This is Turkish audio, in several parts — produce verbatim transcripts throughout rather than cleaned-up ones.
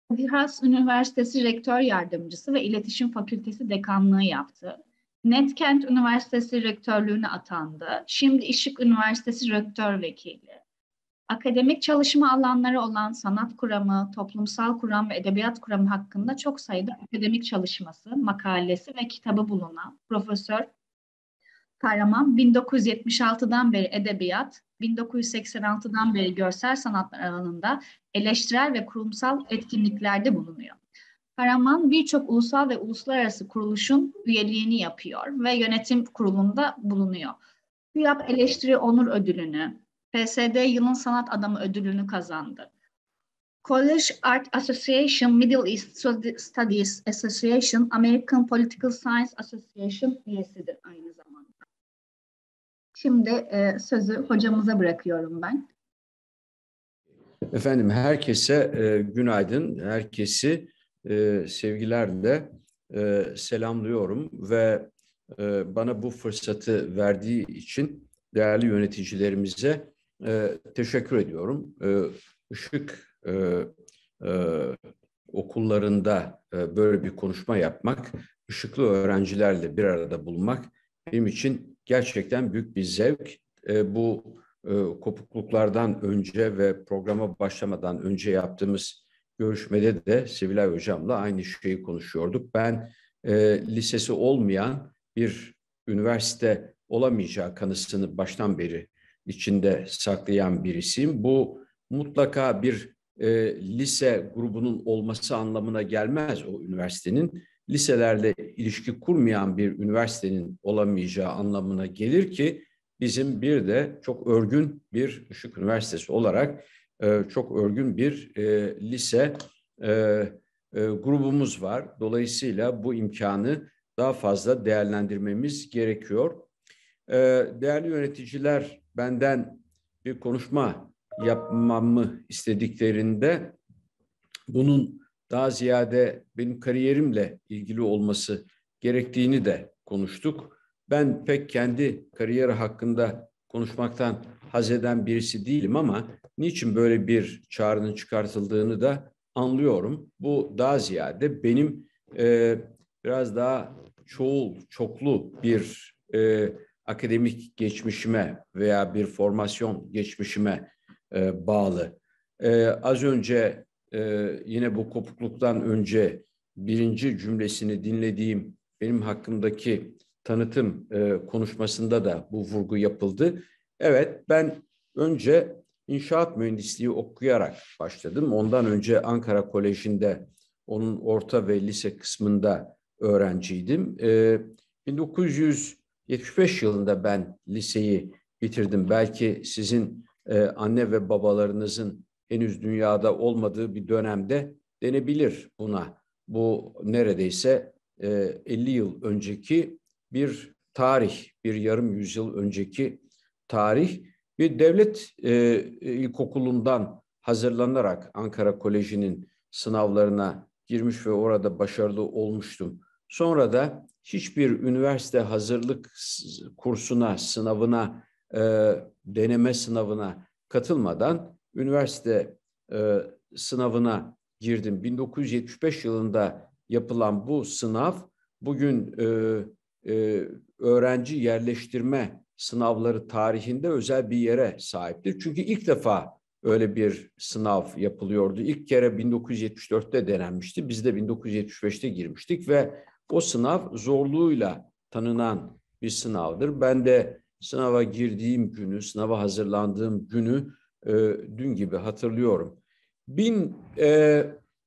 Kadir Üniversitesi Rektör Yardımcısı ve İletişim Fakültesi Dekanlığı yaptı. Netkent Üniversitesi Rektörlüğüne atandı. Şimdi Işık Üniversitesi Rektör Vekili. Akademik çalışma alanları olan sanat kuramı, toplumsal kuram ve edebiyat kuramı hakkında çok sayıda akademik çalışması, makalesi ve kitabı bulunan Profesör Kahraman, bin dokuz yüz yetmiş altıdan beri edebiyat, bin dokuz yüz seksen altıdan beri görsel sanatlar alanında eleştirel ve kurumsal etkinliklerde bulunuyor. Kahraman birçok ulusal ve uluslararası kuruluşun üyeliğini yapıyor ve yönetim kurulunda bulunuyor. TÜYAP Eleştiri Onur Ödülünü, P S D Yılın Sanat Adamı Ödülünü kazandı. College Art Association, Middle East Studies Association, American Political Science Association üyesidir aynı zamanda. Şimdi e, sözü hocamıza bırakıyorum ben. Efendim herkese e, günaydın, herkesi e, sevgilerle e, selamlıyorum ve e, bana bu fırsatı verdiği için değerli yöneticilerimize e, teşekkür ediyorum. E, Işık e, e, okullarında e, böyle bir konuşma yapmak, ışıklı öğrencilerle bir arada bulunmak benim için gerçekten büyük bir zevk. E, bu e, kopukluklardan önce ve programa başlamadan önce yaptığımız görüşmede de Sevilay Hocam'la aynı şeyi konuşuyorduk. Ben e, lisesi olmayan bir üniversite olamayacağı kanısını baştan beri içinde saklayan birisiyim. Bu mutlaka bir e, lise grubunun olması anlamına gelmez o üniversitenin. Liselerle ilişki kurmayan bir üniversitenin olamayacağı anlamına gelir ki bizim bir de çok örgün bir Işık Üniversitesi olarak e, çok örgün bir e, lise e, e, grubumuz var. Dolayısıyla bu imkanı daha fazla değerlendirmemiz gerekiyor. E, değerli yöneticiler benden bir konuşma yapmamı istediklerinde bunun daha ziyade benim kariyerimle ilgili olması gerektiğini de konuştuk. Ben pek kendi kariyeri hakkında konuşmaktan haz eden birisi değilim ama niçin böyle bir çağrının çıkartıldığını da anlıyorum. Bu daha ziyade benim e, biraz daha çoğul, çoklu bir e, akademik geçmişime veya bir formasyon geçmişime e, bağlı. E, az önce e, yine bu kopukluktan önce birinci cümlesini dinlediğim benim hakkımdaki tanıtım e, konuşmasında da bu vurgu yapıldı. Evet, ben önce inşaat mühendisliği okuyarak başladım. Ondan önce Ankara Koleji'nde onun orta ve lise kısmında öğrenciydim. E, bin dokuz yüz yetmiş beş yılında ben liseyi bitirdim. Belki sizin e, anne ve babalarınızın henüz dünyada olmadığı bir dönemde denebilir buna. Bu neredeyse e, elli yıl önceki bir tarih, bir yarım yüzyıl önceki tarih. Bir devlet e, ilkokulundan hazırlanarak Ankara Koleji'nin sınavlarına girmiş ve orada başarılı olmuştum. Sonra da hiçbir üniversite hazırlık kursuna, sınavına, e, deneme sınavına katılmadan üniversite e, sınavına girdim. bin dokuz yüz yetmiş beş yılında yapılan bu sınav bugün e, e, öğrenci yerleştirme sınavları tarihinde özel bir yere sahiptir. Çünkü ilk defa öyle bir sınav yapılıyordu. İlk kere bin dokuz yüz yetmiş dörtte denenmişti. Biz de bin dokuz yüz yetmiş beşte girmiştik ve o sınav zorluğuyla tanınan bir sınavdır. Ben de sınava girdiğim günü, sınava hazırlandığım günü e, dün gibi hatırlıyorum. Bin e,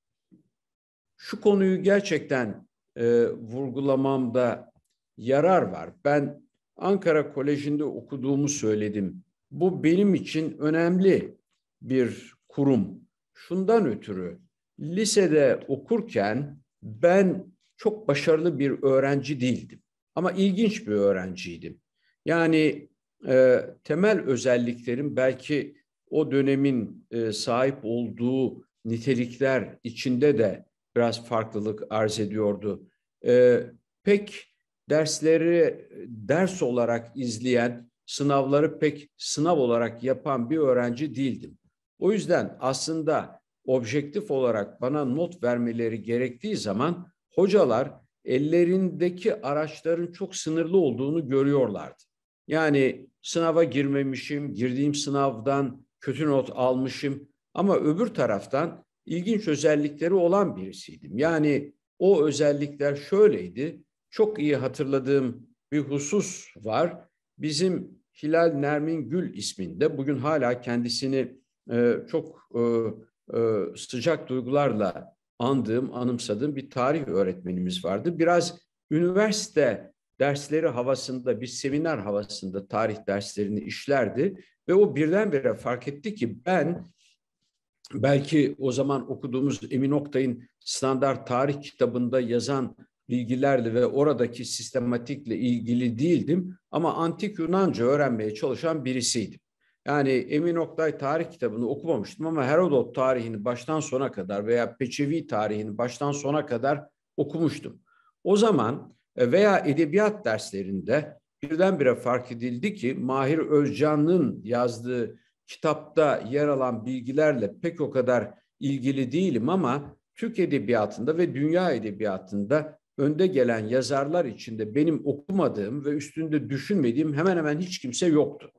şu konuyu gerçekten e, vurgulamamda yarar var. Ben Ankara Koleji'nde okuduğumu söyledim. Bu benim için önemli bir kurum. Şundan ötürü lisede okurken ben çok başarılı bir öğrenci değildim. Ama ilginç bir öğrenciydim. Yani e, temel özelliklerim belki o dönemin e, sahip olduğu nitelikler içinde de biraz farklılık arz ediyordu. E, pek dersleri ders olarak izleyen, sınavları pek sınav olarak yapan bir öğrenci değildim. O yüzden aslında objektif olarak bana not vermeleri gerektiği zaman hocalar ellerindeki araçların çok sınırlı olduğunu görüyorlardı. Yani sınava girmemişim, girdiğim sınavdan kötü not almışım ama öbür taraftan ilginç özellikleri olan birisiydim. Yani o özellikler şöyleydi, çok iyi hatırladığım bir husus var. Bizim Hilal Nermin Gül isminde, bugün hala kendisini e, çok e, e, sıcak duygularla andığım, anımsadığım bir tarih öğretmenimiz vardı. Biraz üniversite dersleri havasında, bir seminer havasında tarih derslerini işlerdi ve o birdenbire fark etti ki ben belki o zaman okuduğumuz Emin Oktay'ın standart tarih kitabında yazan bilgilerle ve oradaki sistematikle ilgili değildim ama antik Yunanca öğrenmeye çalışan birisiydim. Yani Emin Oktay tarih kitabını okumamıştım ama Herodot tarihini baştan sona kadar veya Peçevi tarihini baştan sona kadar okumuştum. O zaman veya edebiyat derslerinde birdenbire fark edildi ki Mahir Özcan'ın yazdığı kitapta yer alan bilgilerle pek o kadar ilgili değilim ama Türk edebiyatında ve dünya edebiyatında önde gelen yazarlar içinde benim okumadığım ve üstünde düşünmediğim hemen hemen hiç kimse yoktu.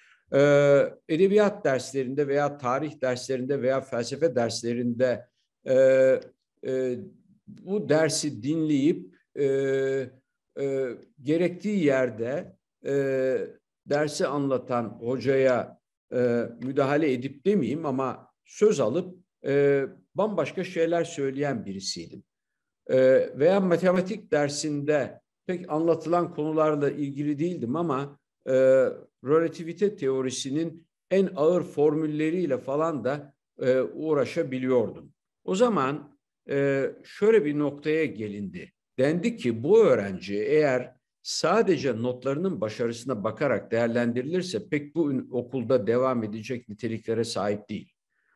Ee, edebiyat derslerinde veya tarih derslerinde veya felsefe derslerinde e, e, bu dersi dinleyip e, e, gerektiği yerde e, dersi anlatan hocaya e, müdahale edip demeyeyim ama söz alıp e, bambaşka şeyler söyleyen birisiydim. E, veya matematik dersinde pek anlatılan konularla ilgili değildim ama e, relativite teorisinin en ağır formülleriyle falan da e, uğraşabiliyordum. O zaman e, şöyle bir noktaya gelindi. Dendi ki bu öğrenci eğer sadece notlarının başarısına bakarak değerlendirilirse pek bu okulda devam edecek niteliklere sahip değil.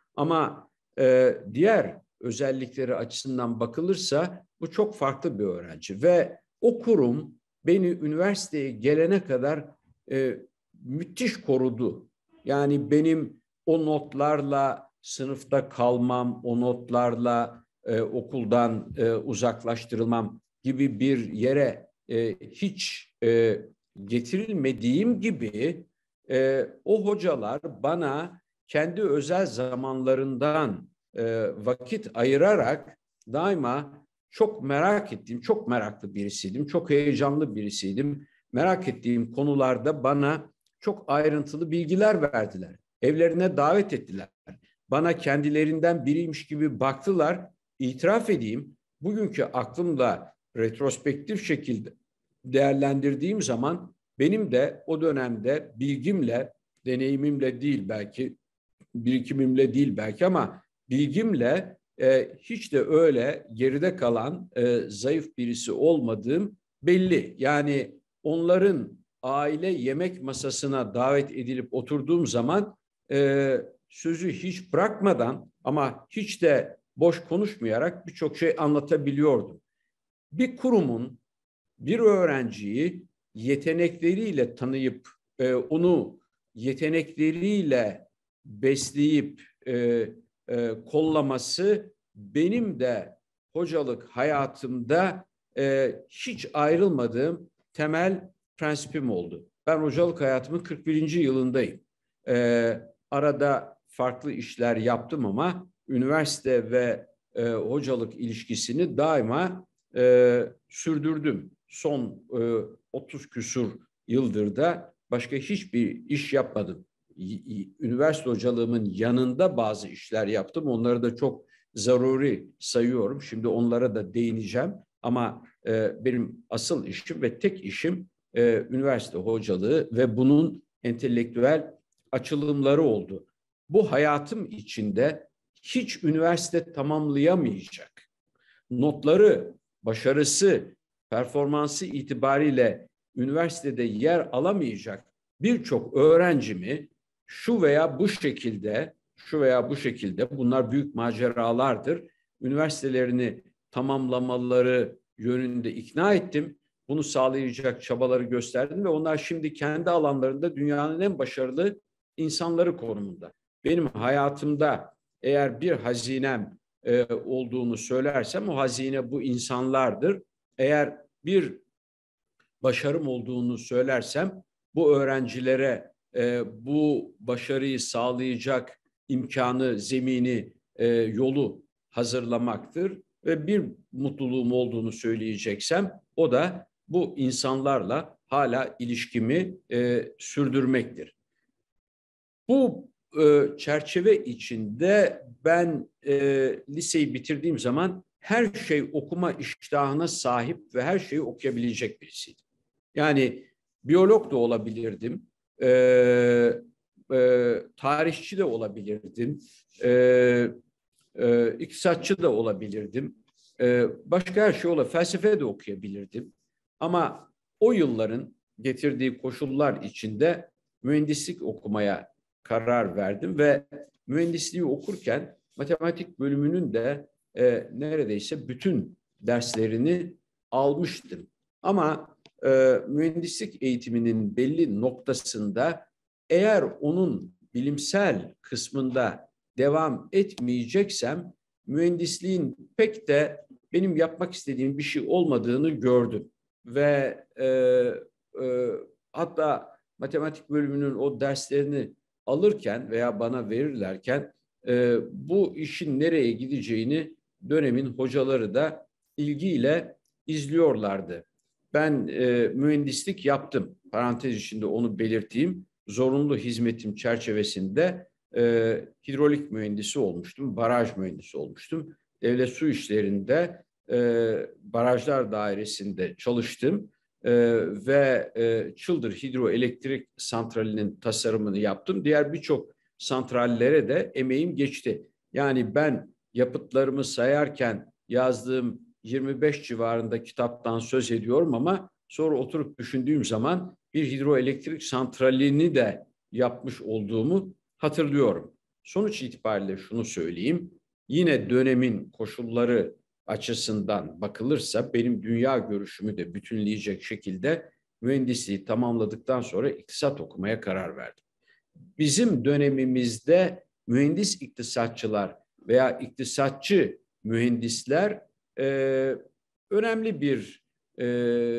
Ama e, diğer özellikleri açısından bakılırsa bu çok farklı bir öğrenci ve o kurum beni üniversiteye gelene kadar e, müthiş korudu. Yani benim o notlarla sınıfta kalmam, o notlarla e, okuldan e, uzaklaştırılmam gibi bir yere e, hiç e, getirilmediğim gibi e, o hocalar bana kendi özel zamanlarından e, vakit ayırarak daima çok merak ettiğim, çok meraklı birisiydim, çok heyecanlı birisiydim. Merak ettiğim konularda bana çok ayrıntılı bilgiler verdiler. Evlerine davet ettiler. Bana kendilerinden biriymiş gibi baktılar. İtiraf edeyim, bugünkü aklımla retrospektif şekilde değerlendirdiğim zaman benim de o dönemde bilgimle, deneyimimle değil belki, birikimimle değil belki ama bilgimle e, hiç de öyle geride kalan e, zayıf birisi olmadığım belli. Yani onların aile yemek masasına davet edilip oturduğum zaman e, sözü hiç bırakmadan ama hiç de boş konuşmayarak birçok şey anlatabiliyordum. Bir kurumun bir öğrenciyi yetenekleriyle tanıyıp e, onu yetenekleriyle besleyip e, e, kollaması benim de hocalık hayatımda e, hiç ayrılmadığım temel prensibim oldu. Ben hocalık hayatımın kırk birinci yılındayım. E, arada farklı işler yaptım ama üniversite ve e, hocalık ilişkisini daima e, sürdürdüm. Son e, otuz küsur yıldır da başka hiçbir iş yapmadım. Üniversite hocalığımın yanında bazı işler yaptım. Onları da çok zaruri sayıyorum. Şimdi onlara da değineceğim. Ama e, benim asıl işim ve tek işim e, üniversite hocalığı ve bunun entelektüel açılımları oldu. Bu hayatım içinde hiç üniversite tamamlayamayacak, notları, başarısı, performansı itibariyle üniversitede yer alamayacak birçok öğrencimi şu veya bu şekilde, şu veya bu şekilde, bunlar büyük maceralardır, üniversitelerini tamamlamaları yönünde ikna ettim. Bunu sağlayacak çabaları gösterdim ve onlar şimdi kendi alanlarında dünyanın en başarılı insanları konumunda. Benim hayatımda eğer bir hazinem e, olduğunu söylersem o hazine bu insanlardır. Eğer bir başarım olduğunu söylersem bu öğrencilere e, bu başarıyı sağlayacak imkanı, zemini, e, yolu hazırlamaktır. Ve bir mutluluğum olduğunu söyleyeceksem o da bu insanlarla hala ilişkimi e, sürdürmektir. Bu e, çerçeve içinde ben e, liseyi bitirdiğim zaman her şey okuma iştahına sahip ve her şeyi okuyabilecek birisiydim. Yani biyolog da olabilirdim, e, e, tarihçi de olabilirdim, e, e, iktisatçı da olabilirdim, e, başka her şey olabilir, felsefe de okuyabilirdim. Ama o yılların getirdiği koşullar içinde mühendislik okumaya karar verdim ve mühendisliği okurken matematik bölümünün de e, neredeyse bütün derslerini almıştım. Ama e, mühendislik eğitiminin belli noktasında eğer onun bilimsel kısmında devam etmeyeceksem mühendisliğin pek de benim yapmak istediğim bir şey olmadığını gördüm. Ve e, e, hatta matematik bölümünün o derslerini alırken veya bana verirlerken e, bu işin nereye gideceğini dönemin hocaları da ilgiyle izliyorlardı. Ben e, mühendislik yaptım. Parantez içinde onu belirteyim. Zorunlu hizmetim çerçevesinde e, hidrolik mühendisi olmuştum, baraj mühendisi olmuştum. Devlet su işlerinde e, barajlar dairesinde çalıştım e, ve e, Çıldır Hidroelektrik Santrali'nin tasarımını yaptım. Diğer birçok santrallere de emeğim geçti. Yani ben yapıtlarımı sayarken yazdığım yirmi beş civarında kitaptan söz ediyorum ama sonra oturup düşündüğüm zaman bir hidroelektrik santralini de yapmış olduğumu hatırlıyorum. Sonuç itibariyle şunu söyleyeyim. Yine dönemin koşulları açısından bakılırsa benim dünya görüşümü de bütünleyecek şekilde mühendisliği tamamladıktan sonra iktisat okumaya karar verdim. Bizim dönemimizde mühendis iktisatçılar veya iktisatçı mühendisler e, önemli bir e,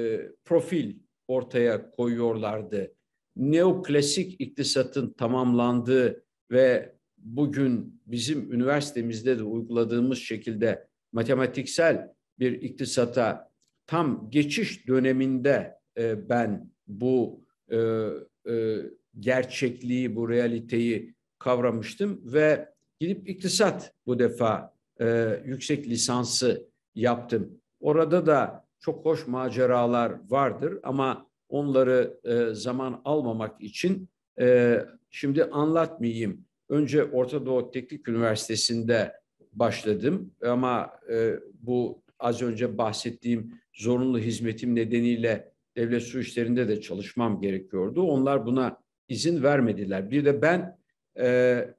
profil ortaya koyuyorlardı. Neoklasik iktisatın tamamlandığı ve bugün bizim üniversitemizde de uyguladığımız şekilde matematiksel bir iktisata tam geçiş döneminde e, ben bu e, e, gerçekliği, bu realiteyi kavramıştım ve gidip iktisat bu defa e, yüksek lisansı yaptım. Orada da çok hoş maceralar vardır ama onları e, zaman almamak için e, şimdi anlatmayayım. Önce Orta Doğu Teknik Üniversitesi'nde başladım ama e, bu az önce bahsettiğim zorunlu hizmetim nedeniyle devlet su işlerinde de çalışmam gerekiyordu. Onlar buna izin vermediler. Bir de ben e,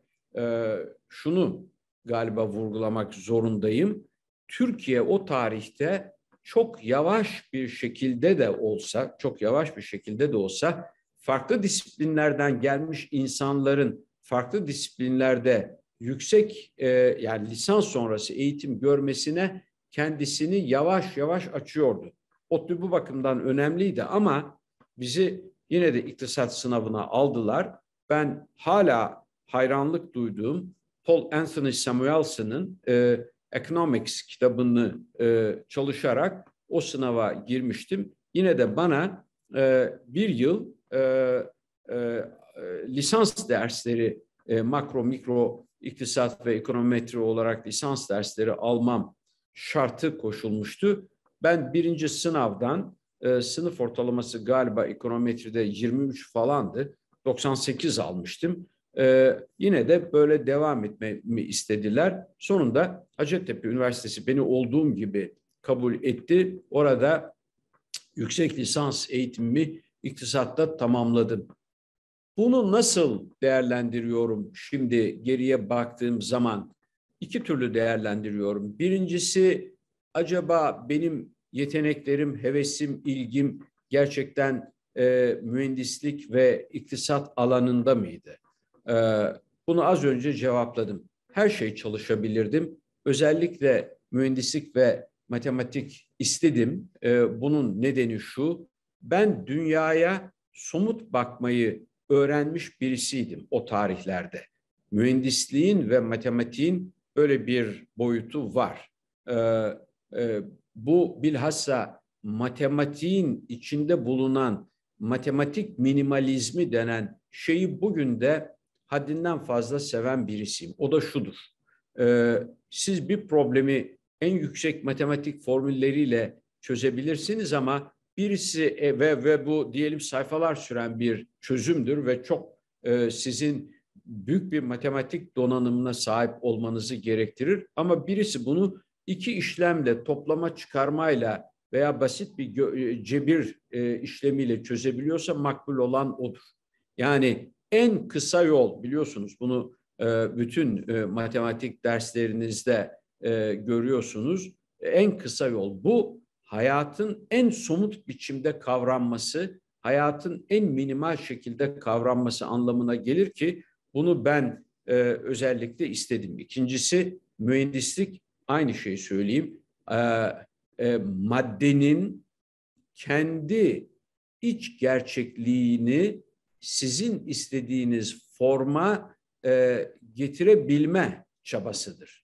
e, şunu galiba vurgulamak zorundayım. Türkiye o tarihte çok yavaş bir şekilde de olsa, çok yavaş bir şekilde de olsa farklı disiplinlerden gelmiş insanların farklı disiplinlerde yüksek e, yani lisans sonrası eğitim görmesine kendisini yavaş yavaş açıyordu. ODTÜ bu bakımdan önemliydi ama bizi yine de iktisat sınavına aldılar. Ben hala hayranlık duyduğum Paul Anthony Samuelson'ın e, Economics kitabını e, çalışarak o sınava girmiştim. Yine de bana e, bir yıl e, e, lisans dersleri e, makro, mikro, iktisat ve ekonometri olarak lisans dersleri almam şartı koşulmuştu. Ben birinci sınavdan e, sınıf ortalaması galiba ekonometride yirmi üç falandı. doksan sekiz almıştım. Ee, yine de böyle devam etmemi istediler. Sonunda Hacettepe Üniversitesi beni olduğum gibi kabul etti. Orada yüksek lisans eğitimimi iktisatta tamamladım. Bunu nasıl değerlendiriyorum şimdi geriye baktığım zaman? İki türlü değerlendiriyorum. Birincisi, acaba benim yeteneklerim, hevesim, ilgim gerçekten e, mühendislik ve iktisat alanında mıydı? Ee, bunu az önce cevapladım. her şey çalışabilirdim. Özellikle mühendislik ve matematik istedim. E, bunun nedeni şu, ben dünyaya somut bakmayı öğrenmiş birisiydim o tarihlerde. Mühendisliğin ve matematiğin böyle bir boyutu var. E, e, bu bilhassa matematiğin içinde bulunan matematik minimalizmi denen şeyi bugün de haddinden fazla seven birisiyim. O da şudur. Ee, siz bir problemi en yüksek matematik formülleriyle çözebilirsiniz ama birisi e, ve ve bu diyelim sayfalar süren bir çözümdür ve çok e, sizin büyük bir matematik donanımına sahip olmanızı gerektirir. Ama birisi bunu iki işlemle, toplama çıkarmayla veya basit bir cebir e, işlemiyle çözebiliyorsa makbul olan odur. Yani en kısa yol, biliyorsunuz bunu e, bütün e, matematik derslerinizde e, görüyorsunuz. En kısa yol bu, hayatın en somut biçimde kavranması, hayatın en minimal şekilde kavranması anlamına gelir ki bunu ben e, özellikle istedim. İkincisi mühendislik, aynı şeyi söyleyeyim. E, e, maddenin kendi iç gerçekliğini sizin istediğiniz forma e, getirebilme çabasıdır.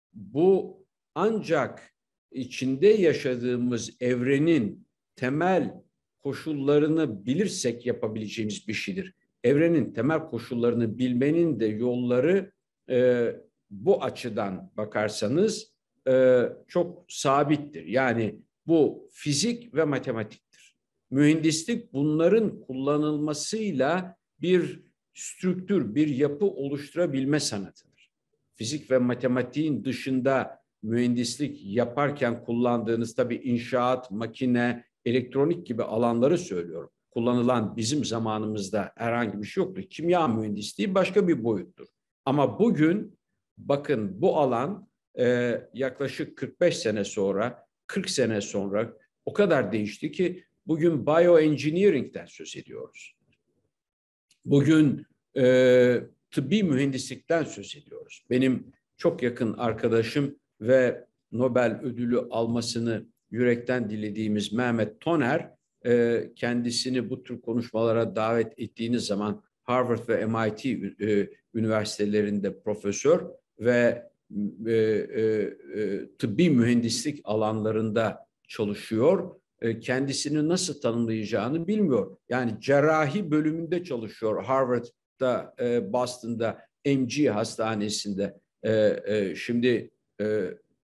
Bu ancak içinde yaşadığımız evrenin temel koşullarını bilirsek yapabileceğimiz bir şeydir. Evrenin temel koşullarını bilmenin de yolları e, bu açıdan bakarsanız e, çok sabittir. Yani bu fizik ve matematiktir. Mühendislik bunların kullanılmasıyla bir strüktür, bir yapı oluşturabilme sanatıdır. Fizik ve matematiğin dışında mühendislik yaparken kullandığınız tabii inşaat, makine, elektronik gibi alanları söylüyorum. Kullanılan bizim zamanımızda herhangi bir şey yoktu. Kimya mühendisliği başka bir boyuttur. Ama bugün bakın bu alan e, yaklaşık kırk beş sene sonra, kırk sene sonra o kadar değişti ki bugün bioengineering'den söz ediyoruz. Bugün e, tıbbi mühendislikten söz ediyoruz. Benim çok yakın arkadaşım ve Nobel ödülü almasını yürekten dilediğimiz Mehmet Toner, e, kendisini bu tür konuşmalara davet ettiğiniz zaman Harvard ve M I T e, üniversitelerinde profesör ve e, e, e, tıbbi mühendislik alanlarında çalışıyor. E, kendisini nasıl tanımlayacağını bilmiyor. Yani cerrahi bölümünde çalışıyor Harvard'da, e, Boston'da, M G hastanesinde. E, e, şimdi e,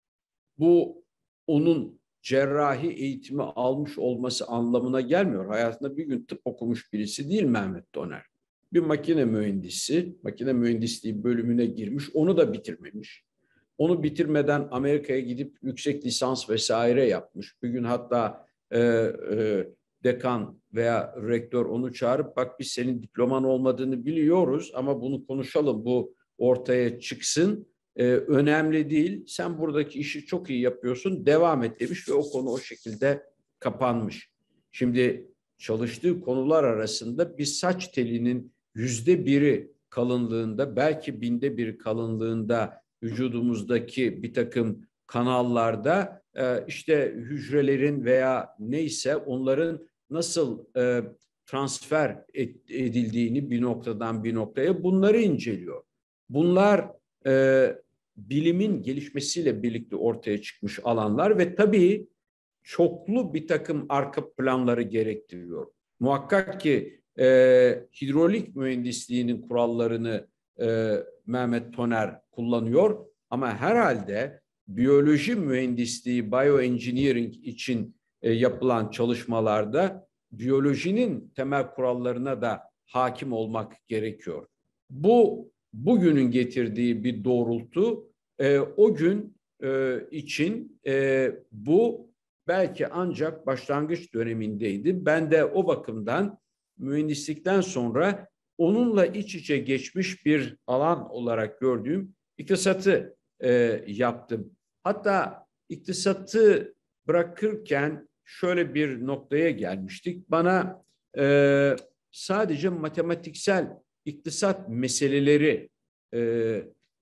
bu onun cerrahi eğitimi almış olması anlamına gelmiyor. Hayatında bir gün tıp okumuş birisi değil Mehmet Toner. Bir makine mühendisi, makine mühendisliği bölümüne girmiş, onu da bitirmemiş. Onu bitirmeden Amerika'ya gidip yüksek lisans vesaire yapmış. Bir gün hatta e, e, dekan veya rektör onu çağırıp bak biz senin diploman olmadığını biliyoruz ama bunu konuşalım, bu ortaya çıksın. Ee, önemli değil. Sen buradaki işi çok iyi yapıyorsun. Devam et demiş ve o konu o şekilde kapanmış. Şimdi çalıştığı konular arasında bir saç telinin yüzde biri kalınlığında, belki binde bir kalınlığında vücudumuzdaki bir takım kanallarda e, işte hücrelerin veya neyse onların nasıl e, transfer edildiğini bir noktadan bir noktaya bunları inceliyor. Bunlar e, bilimin gelişmesiyle birlikte ortaya çıkmış alanlar ve tabii çoklu bir takım arka planları gerektiriyor. Muhakkak ki e, hidrolik mühendisliğinin kurallarını e, Mehmet Toner kullanıyor ama herhalde biyoloji mühendisliği, bioengineering için e, yapılan çalışmalarda biyolojinin temel kurallarına da hakim olmak gerekiyor. Bu bugünün getirdiği bir doğrultu. E, o gün e, için e, bu belki ancak başlangıç dönemindeydi. Ben de o bakımdan mühendislikten sonra onunla iç içe geçmiş bir alan olarak gördüğüm iktisatı e, yaptım. Hatta iktisatı bırakırken şöyle bir noktaya gelmiştik. Bana e, sadece matematiksel iktisat meseleleri e,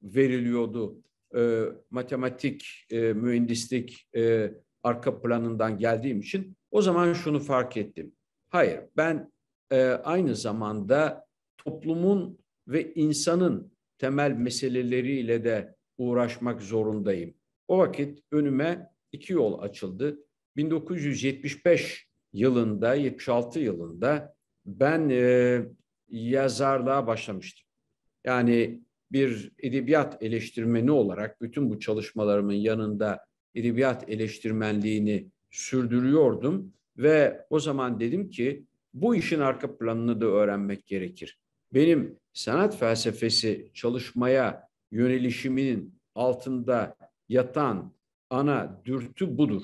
veriliyordu. E, matematik, e, mühendislik e, arka planından geldiğim için o zaman şunu fark ettim. Hayır, ben e, aynı zamanda toplumun ve insanın temel meseleleriyle de uğraşmak zorundayım. O vakit önüme iki yol açıldı. bin dokuz yüz yetmiş beş yılında, yetmiş altı yılında ben e, yazarlığa başlamıştım. Yani bir edebiyat eleştirmeni olarak bütün bu çalışmalarımın yanında edebiyat eleştirmenliğini sürdürüyordum ve o zaman dedim ki bu işin arka planını da öğrenmek gerekir. Benim sanat felsefesi çalışmaya yönelişimin altında yatan ana dürtü budur.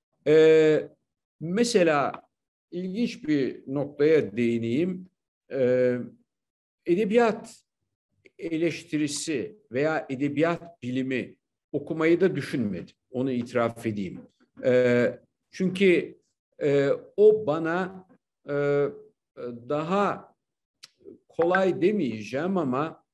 Ee, mesela ilginç bir noktaya değineyim. Ee, edebiyat eleştirisi veya edebiyat bilimi okumayı da düşünmedim. Onu itiraf edeyim. E, çünkü e, o bana e, daha kolay demeyeceğim ama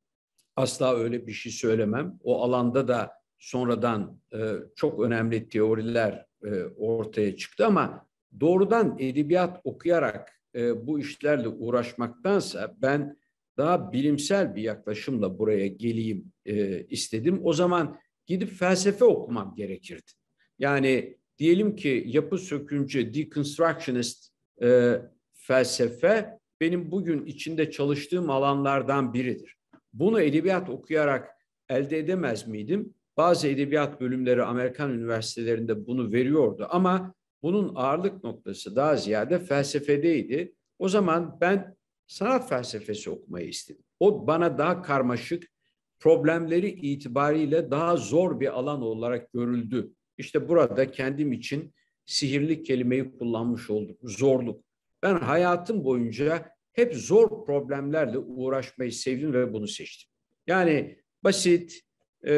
asla öyle bir şey söylemem. O alanda da sonradan e, çok önemli teoriler e, ortaya çıktı ama doğrudan edebiyat okuyarak e, bu işlerle uğraşmaktansa ben daha bilimsel bir yaklaşımla buraya geleyim e, istedim. O zaman gidip felsefe okumam gerekirdi. Yani diyelim ki yapı söküncü, deconstructionist e, felsefe benim bugün içinde çalıştığım alanlardan biridir. Bunu edebiyat okuyarak elde edemez miydim? Bazı edebiyat bölümleri Amerikan üniversitelerinde bunu veriyordu ama bunun ağırlık noktası daha ziyade felsefedeydi. O zaman ben sanat felsefesi okumayı istedim. O bana daha karmaşık, problemleri itibariyle daha zor bir alan olarak görüldü. İşte burada kendim için sihirli kelimeyi kullanmış oldum, zorluk. Ben hayatım boyunca hep zor problemlerle uğraşmayı sevdim ve bunu seçtim. Yani basit, e,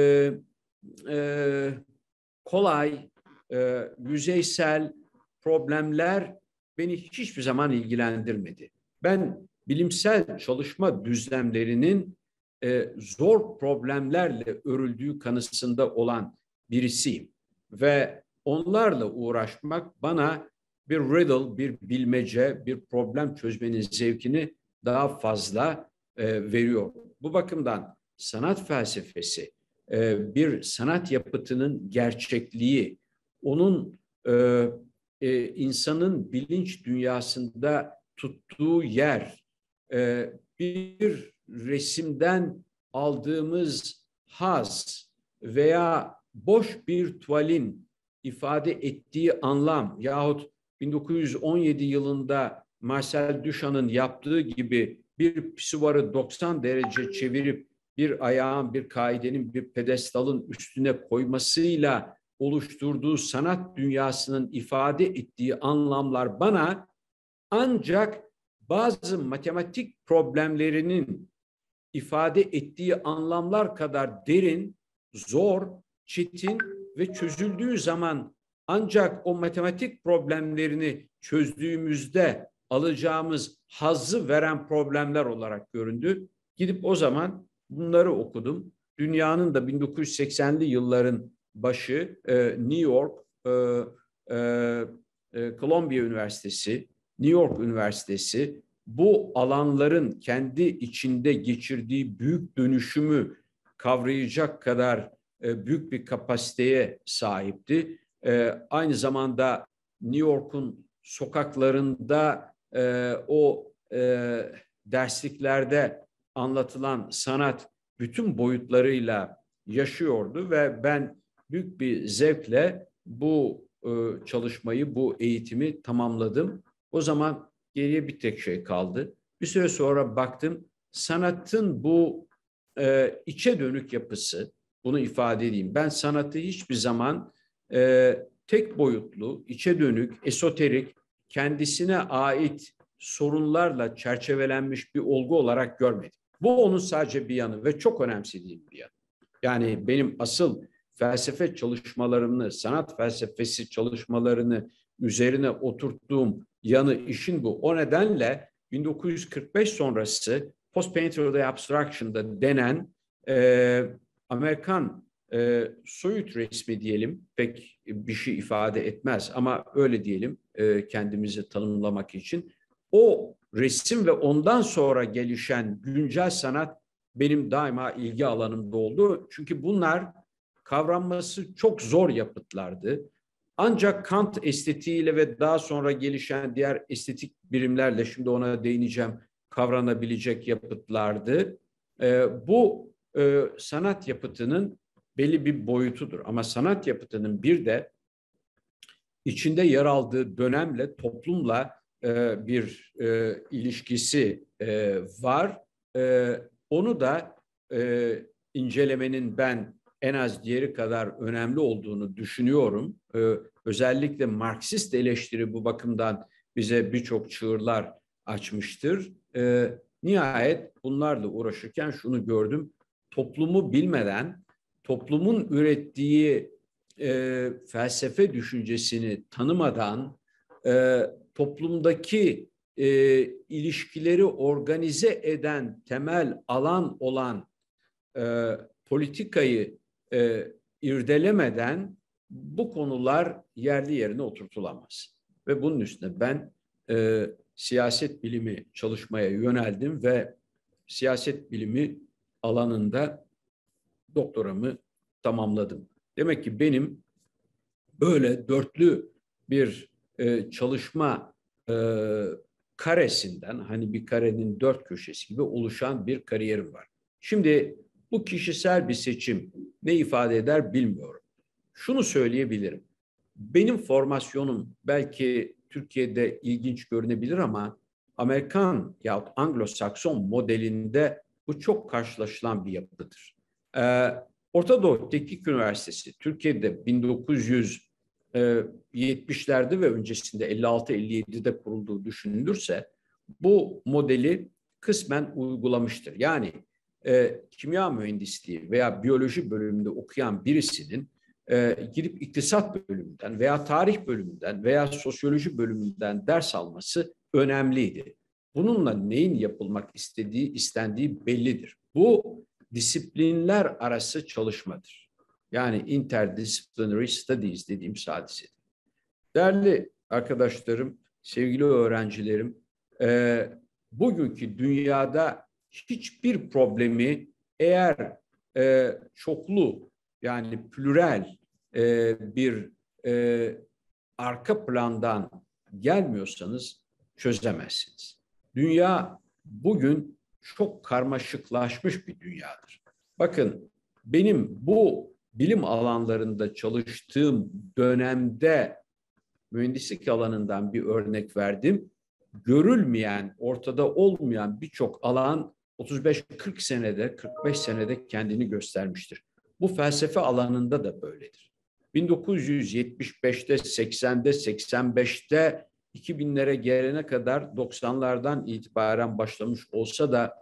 e, kolay, e, yüzeysel problemler beni hiçbir zaman ilgilendirmedi. Ben bilimsel çalışma düzlemlerinin e, zor problemlerle örüldüğü kanısında olan birisiyim. Ve onlarla uğraşmak bana bir riddle, bir bilmece, bir problem çözmenin zevkini daha fazla e, veriyor. Bu bakımdan sanat felsefesi, e, bir sanat yapıtının gerçekliği, onun e, e, insanın bilinç dünyasında tuttuğu yer, e, bir resimden aldığımız haz veya boş bir tuvalin ifade ettiği anlam yahut bin dokuz yüz on yedi yılında Marcel Duchamp'ın yaptığı gibi bir pisuvarı doksan derece çevirip bir ayağın, bir kaidenin, bir pedestalın üstüne koymasıyla oluşturduğu sanat dünyasının ifade ettiği anlamlar bana ancak bazı matematik problemlerinin ifade ettiği anlamlar kadar derin, zor, çetin ve çözüldüğü zaman ancak o matematik problemlerini çözdüğümüzde alacağımız hazzı veren problemler olarak göründü. Gidip o zaman bunları okudum. Dünyanın da bin dokuz yüz seksenli yılların başı e, New York, e, e, e, Columbia Üniversitesi, New York Üniversitesi bu alanların kendi içinde geçirdiği büyük dönüşümü kavrayacak kadar e, büyük bir kapasiteye sahipti. E, aynı zamanda New York'un sokaklarında e, o e, dersliklerde anlatılan sanat bütün boyutlarıyla yaşıyordu ve ben büyük bir zevkle bu e, çalışmayı, bu eğitimi tamamladım. O zaman geriye bir tek şey kaldı. Bir süre sonra baktım sanatın bu e, içe dönük yapısı, bunu ifade edeyim. Ben sanatı hiçbir zaman e, tek boyutlu, içe dönük, esoterik, kendisine ait sorunlarla çerçevelenmiş bir olgu olarak görmedim. Bu onun sadece bir yanı ve çok önemsediğim bir yanı. Yani benim asıl felsefe çalışmalarımı, sanat felsefesi çalışmalarını üzerine oturttuğum yanı işin bu. O nedenle bin dokuz yüz kırk beş sonrası Post-Painterly Abstraction'da denen e, Amerikan e, soyut resmi diyelim, pek bir şey ifade etmez ama öyle diyelim e, kendimizi tanımlamak için. O resim ve ondan sonra gelişen güncel sanat benim daima ilgi alanımda oldu. Çünkü bunlar kavranması çok zor yapıtlardı. Ancak Kant estetiğiyle ve daha sonra gelişen diğer estetik birimlerle, şimdi ona değineceğim, kavranabilecek yapıtlardı. E, bu e, sanat yapıtının belli bir boyutudur. Ama sanat yapıtının bir de içinde yer aldığı dönemle, toplumla e, bir e, ilişkisi e, var. E, onu da e, incelemenin ben en az diğeri kadar önemli olduğunu düşünüyorum. E, özellikle Marksist eleştiri bu bakımdan bize birçok çığırlar açmıştır. E, nihayet bunlarla uğraşırken şunu gördüm. Toplumu bilmeden, toplumun ürettiği e, felsefe düşüncesini tanımadan e, toplumdaki e, ilişkileri organize eden temel alan olan e, politikayı e, irdelemeden bu konular yerli yerine oturtulamaz. Ve bunun üstüne ben e, siyaset bilimi çalışmaya yöneldim ve siyaset bilimi alanında doktoramı tamamladım. Demek ki benim böyle dörtlü bir e, çalışma e, karesinden, hani bir karenin dört köşesi gibi oluşan bir kariyerim var. Şimdi bu kişisel bir seçim ne ifade eder bilmiyorum. Şunu söyleyebilirim. Benim formasyonum belki Türkiye'de ilginç görünebilir ama Amerikan yahut Anglo-Sakson modelinde bu çok karşılaşılan bir yapıdır. Ee, Orta Doğu Teknik Üniversitesi Türkiye'de bin dokuz yüz yetmişlerde ve öncesinde elli altı elli yedide kurulduğu düşünülürse bu modeli kısmen uygulamıştır. Yani e, kimya mühendisliği veya biyoloji bölümünde okuyan birisinin e, girip iktisat bölümünden veya tarih bölümünden veya sosyoloji bölümünden ders alması önemliydi. Bununla neyin yapılmak istediği, istendiği bellidir. Bu disiplinler arası çalışmadır. Yani interdisciplinary studies dediğim hadisedir. Değerli arkadaşlarım, sevgili öğrencilerim, e, bugünkü dünyada hiçbir problemi eğer e, çoklu yani plurel e, bir e, arka plandan gelmiyorsanız çözemezsiniz. Dünya bugün çok karmaşıklaşmış bir dünyadır. Bakın benim bu bilim alanlarında çalıştığım dönemde mühendislik alanından bir örnek verdim. Görülmeyen, ortada olmayan birçok alan otuz beş kırk senede, kırk beş senede kendini göstermiştir. Bu felsefe alanında da böyledir. bin dokuz yüz yetmiş beşte, seksende, seksen beşte, iki binlere gelene kadar doksanlardan itibaren başlamış olsa da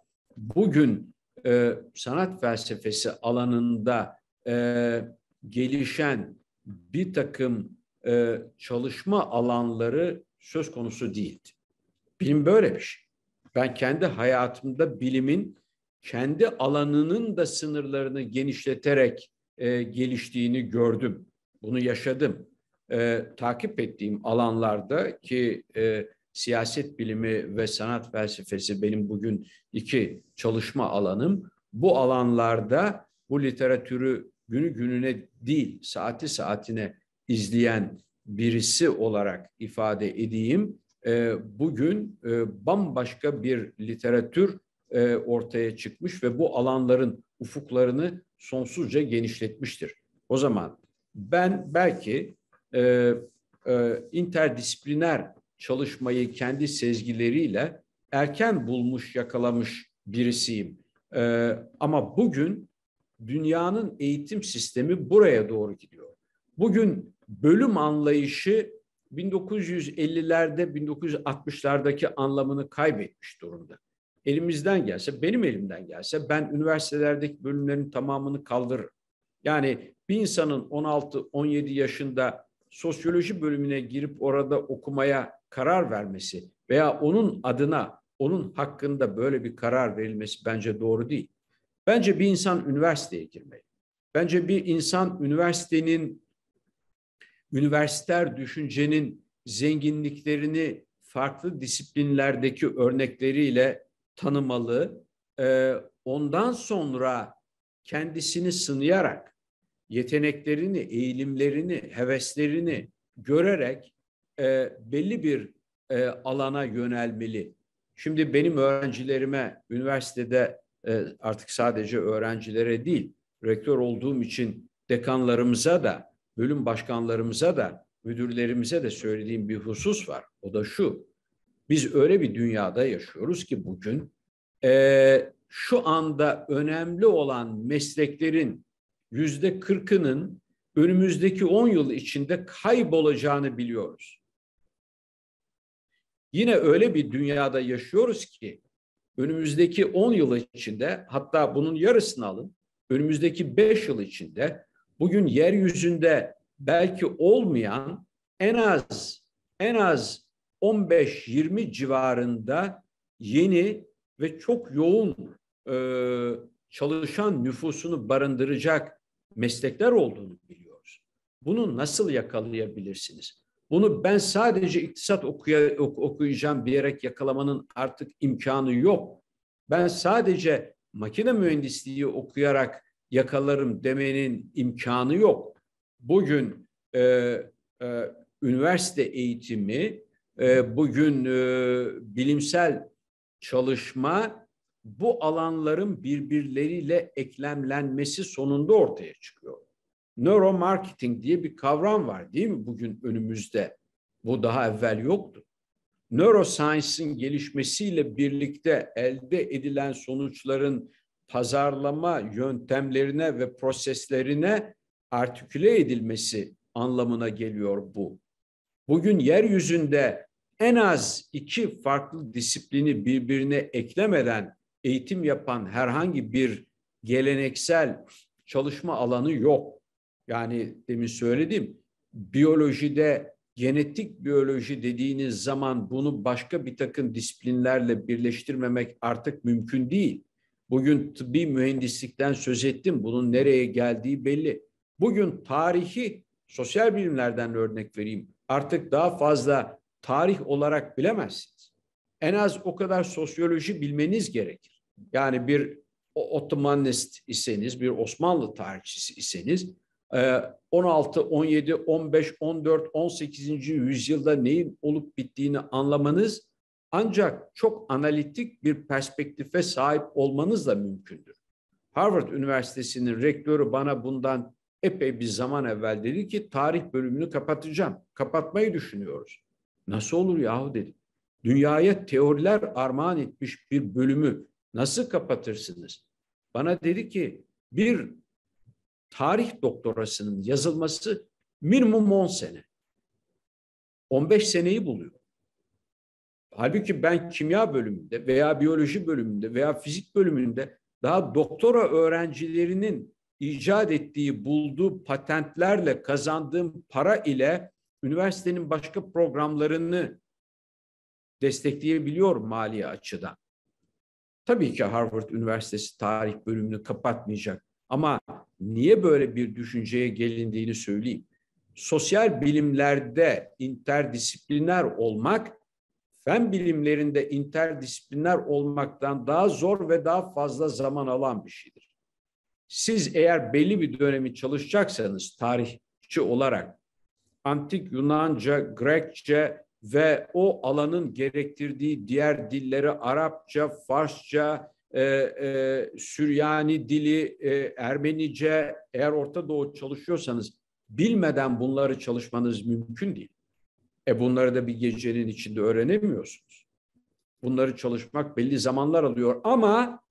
bugün e, sanat felsefesi alanında e, gelişen bir takım e, çalışma alanları söz konusu değildi. Bilim böyle bir şey. Ben kendi hayatımda bilimin kendi alanının da sınırlarını genişleterek e, geliştiğini gördüm. Bunu yaşadım. E, takip ettiğim alanlarda ki e, siyaset bilimi ve sanat felsefesi benim bugün iki çalışma alanım. Bu alanlarda bu literatürü günü gününe değil, saati saatine izleyen birisi olarak ifade edeyim. E, bugün e, bambaşka bir literatür e, ortaya çıkmış ve bu alanların ufuklarını sonsuzca genişletmiştir. O zaman ben belki e, e, interdisipliner çalışmayı kendi sezgileriyle erken bulmuş, yakalamış birisiyim. E, ama bugün dünyanın eğitim sistemi buraya doğru gidiyor. Bugün bölüm anlayışı bin dokuz yüz ellilerde, bin dokuz yüz altmışlardaki anlamını kaybetmiş durumda. Elimizden gelse, benim elimden gelse ben üniversitelerdeki bölümlerin tamamını kaldırırım. Yani bir insanın on altı on yedi yaşında sosyoloji bölümüne girip orada okumaya karar vermesi veya onun adına, onun hakkında böyle bir karar verilmesi bence doğru değil. Bence bir insan üniversiteye girmeli. Bence bir insan üniversitenin, üniversiter düşüncenin zenginliklerini farklı disiplinlerdeki örnekleriyle tanımalı. Ee, ondan sonra kendisini sınayarak, yeteneklerini, eğilimlerini, heveslerini görerek e, belli bir e, alana yönelmeli. Şimdi benim öğrencilerime üniversitede e, artık sadece öğrencilere değil, rektör olduğum için dekanlarımıza da, bölüm başkanlarımıza da, müdürlerimize de söylediğim bir husus var. O da şu: biz öyle bir dünyada yaşıyoruz ki bugün e, şu anda önemli olan mesleklerin yüzde kırkının önümüzdeki on yıl içinde kaybolacağını biliyoruz. Yine öyle bir dünyada yaşıyoruz ki önümüzdeki on yıl içinde, hatta bunun yarısını alın, önümüzdeki beş yıl içinde bugün yeryüzünde belki olmayan en az en az on beş yirmi civarında yeni ve çok yoğun e, çalışan nüfusunu barındıracak meslekler olduğunu biliyoruz. Bunu nasıl yakalayabilirsiniz? Bunu ben sadece iktisat okuya, okuyacağım diyerek yakalamanın artık imkanı yok. Ben sadece makine mühendisliği okuyarak yakalarım demenin imkanı yok. Bugün e, e, üniversite eğitimi, e, bugün e, bilimsel çalışma bu alanların birbirleriyle eklemlenmesi sonunda ortaya çıkıyor. Neuromarketing diye bir kavram var değil mi bugün önümüzde? Bu daha evvel yoktu. Neuroscience'ın gelişmesiyle birlikte elde edilen sonuçların pazarlama yöntemlerine ve proseslerine artiküle edilmesi anlamına geliyor bu. Bugün yeryüzünde en az iki farklı disiplini birbirine eklemeden eğitim yapan herhangi bir geleneksel çalışma alanı yok. Yani demin söyledim, biyolojide genetik biyoloji dediğiniz zaman bunu başka bir takım disiplinlerle birleştirmemek artık mümkün değil. Bugün tıbbi mühendislikten söz ettim, bunun nereye geldiği belli. Bugün tarihi, sosyal bilimlerden örnek vereyim, artık daha fazla tarih olarak bilemezsiniz. En az o kadar sosyoloji bilmeniz gerekir. Yani bir Ottomanist iseniz, bir Osmanlı tarihçisi iseniz, on altı, on yedi, on beş, on dört, on sekizinci yüzyılda neyin olup bittiğini anlamanız ancak çok analitik bir perspektife sahip olmanızla mümkündür. Harvard Üniversitesi'nin rektörü bana bundan epey bir zaman evvel dedi ki tarih bölümünü kapatacağım. Kapatmayı düşünüyoruz. Nasıl olur yahu dedim. Dünyaya teoriler armağan etmiş bir bölümü nasıl kapatırsınız? Bana dedi ki bir tarih doktorasının yazılması minimum on sene. on beş seneyi buluyor. Halbuki ben kimya bölümünde veya biyoloji bölümünde veya fizik bölümünde daha doktora öğrencilerinin icat ettiği, bulduğu patentlerle kazandığım para ile üniversitenin başka programlarını destekleyebiliyorum mali açıdan. Tabii ki Harvard Üniversitesi tarih bölümünü kapatmayacak. Ama niye böyle bir düşünceye gelindiğini söyleyeyim. Sosyal bilimlerde interdisipliner olmak, fen bilimlerinde interdisipliner olmaktan daha zor ve daha fazla zaman alan bir şeydir. Siz eğer belli bir dönemi çalışacaksanız tarihçi olarak Antik Yunanca, Grekçe ve o alanın gerektirdiği diğer dilleri Arapça, Farsça, e, e, Süryani dili, e, Ermenice, eğer Orta Doğu çalışıyorsanız bilmeden bunları çalışmanız mümkün değil. E bunları da bir gecenin içinde öğrenemiyorsunuz. Bunları çalışmak belli zamanlar alıyor ama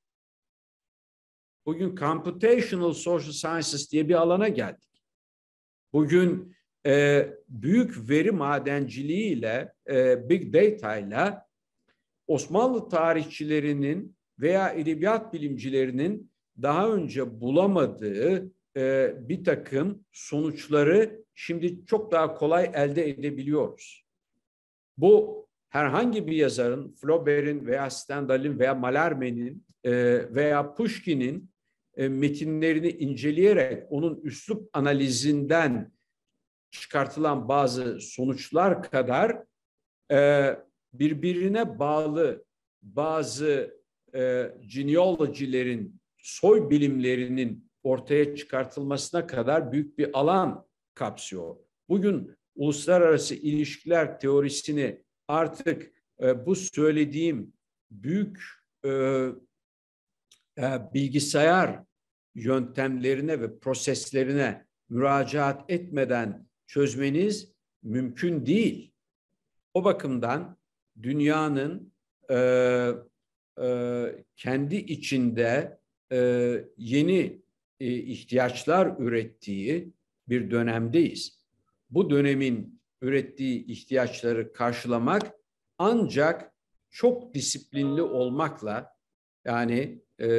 bugün Computational Social Sciences diye bir alana geldik. Bugün e, büyük veri madenciliğiyle, e, Big Data ile Osmanlı tarihçilerinin veya edebiyat bilimcilerinin daha önce bulamadığı e, bir takım sonuçları şimdi çok daha kolay elde edebiliyoruz. Bu herhangi bir yazarın, Flaubert'in veya Stendhal'in veya Mallarmé'nin e, veya Pushkin'in e, metinlerini inceleyerek onun üslup analizinden çıkartılan bazı sonuçlar kadar e, birbirine bağlı bazı e, genealogy'lerin, soy bilimlerinin ortaya çıkartılmasına kadar büyük bir alan kapsıyor. Bugün uluslararası ilişkiler teorisini artık e, bu söylediğim büyük e, e, bilgisayar yöntemlerine ve proseslerine müracaat etmeden çözmeniz mümkün değil. O bakımdan dünyanın e, e, kendi içinde e, yeni e, ihtiyaçlar ürettiği bir dönemdeyiz. Bu dönemin ürettiği ihtiyaçları karşılamak ancak çok disiplinli olmakla, yani e,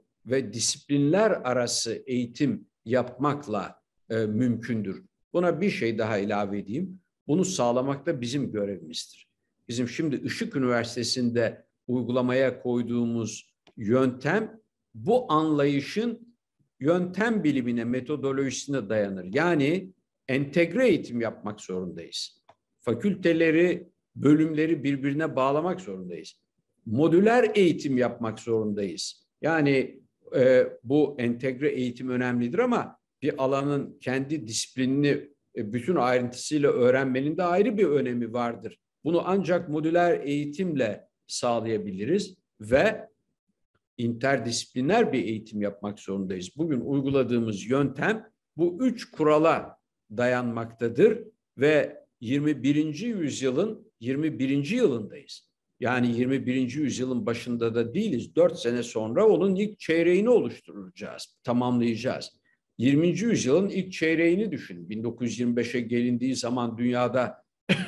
ve disiplinler arası eğitim yapmakla e, mümkündür. Buna bir şey daha ilave edeyim. Bunu sağlamak da bizim görevimizdir. Bizim şimdi Işık Üniversitesi'nde uygulamaya koyduğumuz yöntem bu anlayışın yöntem bilimine, metodolojisine dayanır. Yani entegre eğitim yapmak zorundayız. Fakülteleri, bölümleri birbirine bağlamak zorundayız. Modüler eğitim yapmak zorundayız. Yani e, bu entegre eğitim önemlidir ama bir alanın kendi disiplinini e, bütün ayrıntısıyla öğrenmenin de ayrı bir önemi vardır. Bunu ancak modüler eğitimle sağlayabiliriz ve interdisipliner bir eğitim yapmak zorundayız. Bugün uyguladığımız yöntem bu üç kurala dayanmaktadır ve yirmi birinci yüzyılın yirmi birinci yılındayız. Yani yirmi birinci yüzyılın başında da değiliz. dört sene sonra onun ilk çeyreğini oluşturacağız, tamamlayacağız. yirminci yüzyılın ilk çeyreğini düşünün. bin dokuz yüz yirmi beşe gelindiği zaman dünyada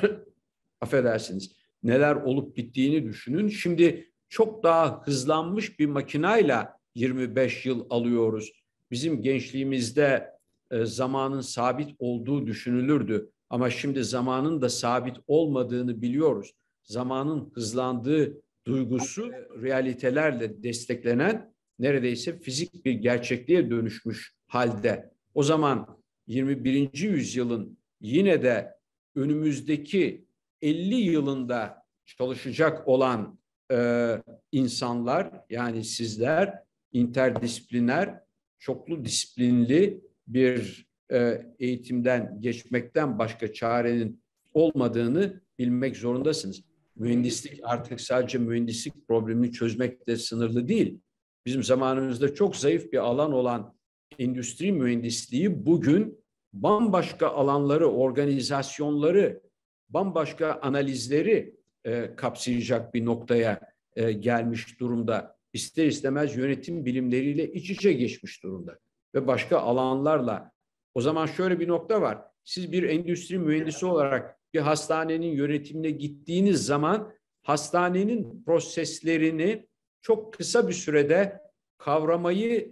affedersiniz neler olup bittiğini düşünün. Şimdi çok daha hızlanmış bir makinayla yirmi beş yıl alıyoruz. Bizim gençliğimizde e, zamanın sabit olduğu düşünülürdü. Ama şimdi zamanın da sabit olmadığını biliyoruz. Zamanın hızlandığı duygusu realitelerle desteklenen neredeyse fizik bir gerçekliğe dönüşmüş halde. O zaman yirmi birinci yüzyılın yine de önümüzdeki elli yılında çalışacak olan e, insanlar, yani sizler interdisipliner, çoklu disiplinli bir e, eğitimden geçmekten başka çarenin olmadığını bilmek zorundasınız. Mühendislik artık sadece mühendislik problemini çözmekle sınırlı değil. Bizim zamanımızda çok zayıf bir alan olan endüstri mühendisliği bugün bambaşka alanları, organizasyonları, bambaşka analizleri e, kapsayacak bir noktaya e, gelmiş durumda. İster istemez yönetim bilimleriyle iç içe geçmiş durumda ve başka alanlarla. O zaman şöyle bir nokta var. Siz bir endüstri mühendisi olarak bir hastanenin yönetimine gittiğiniz zaman hastanenin proseslerini çok kısa bir sürede kavramayı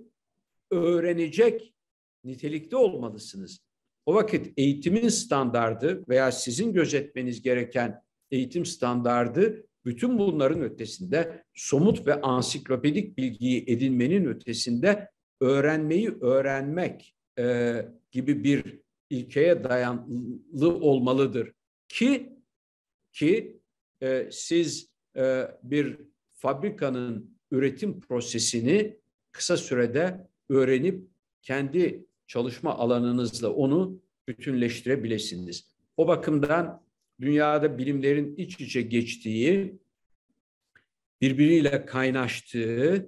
öğrenecek nitelikte olmalısınız. O vakit eğitimin standardı veya sizin gözetmeniz gereken eğitim standardı bütün bunların ötesinde, somut ve ansiklopedik bilgiyi edinmenin ötesinde öğrenmeyi öğrenmek e, gibi bir ilkeye dayanlı olmalıdır. Ki ki e, siz e, bir fabrikanın üretim prosesini kısa sürede öğrenip kendi çalışma alanınızla onu bütünleştirebilirsiniz. O bakımdan dünyada bilimlerin iç içe geçtiği, birbiriyle kaynaştığı,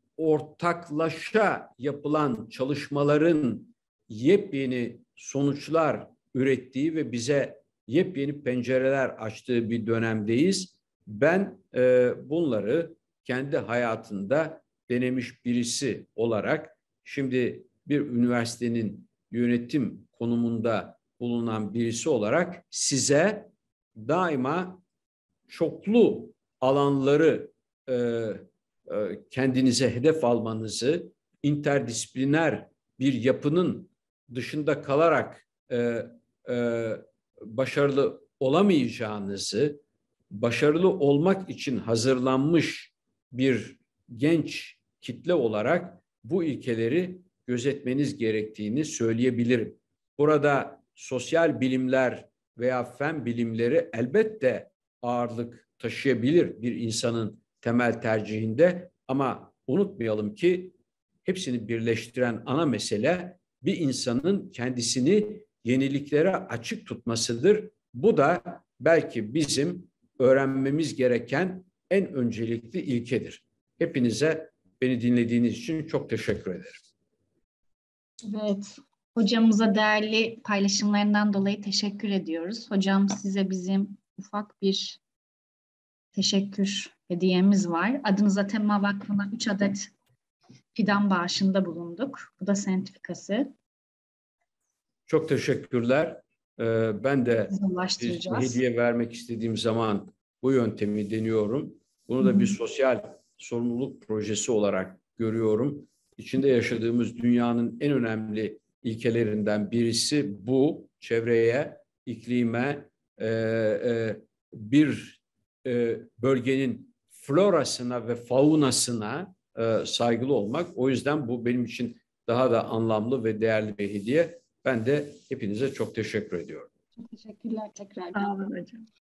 ortaklaşa yapılan çalışmaların yepyeni sonuçlar ürettiği ve bize yepyeni pencereler açtığı bir dönemdeyiz. Ben e, bunları kendi hayatında denemiş birisi olarak şimdi bir üniversitenin yönetim konumunda bulunan birisi olarak size daima çoklu alanları e, e, kendinize hedef almanızı, interdisipliner bir yapının dışında kalarak e, e, başarılı olamayacağınızı, başarılı olmak için hazırlanmış bir genç kitle olarak bu ilkeleri gözetmeniz gerektiğini söyleyebilirim. Burada sosyal bilimler veya fen bilimleri elbette ağırlık taşıyabilir bir insanın temel tercihinde, ama unutmayalım ki hepsini birleştiren ana mesele bir insanın kendisini yeniliklere açık tutmasıdır. Bu da belki bizim öğrenmemiz gereken en öncelikli ilkedir. Hepinize beni dinlediğiniz için çok teşekkür ederim. Evet, hocamıza değerli paylaşımlarından dolayı teşekkür ediyoruz. Hocam, size bizim ufak bir teşekkür hediyemiz var. Adınıza Tema Vakfı'na üç adet fidan bağışında bulunduk. Bu da sertifikası. Çok teşekkürler. Ee, ben de bir hediye vermek istediğim zaman bu yöntemi deniyorum. Bunu da bir sosyal sorumluluk projesi olarak görüyorum. İçinde yaşadığımız dünyanın en önemli ilkelerinden birisi bu. Çevreye, iklime, e, e, bir e, bölgenin florasına ve faunasına e, saygılı olmak. O yüzden bu benim için daha da anlamlı ve değerli bir hediye. Ben de hepinize çok teşekkür ediyorum. Çok teşekkürler tekrar. Sağ olun hocam.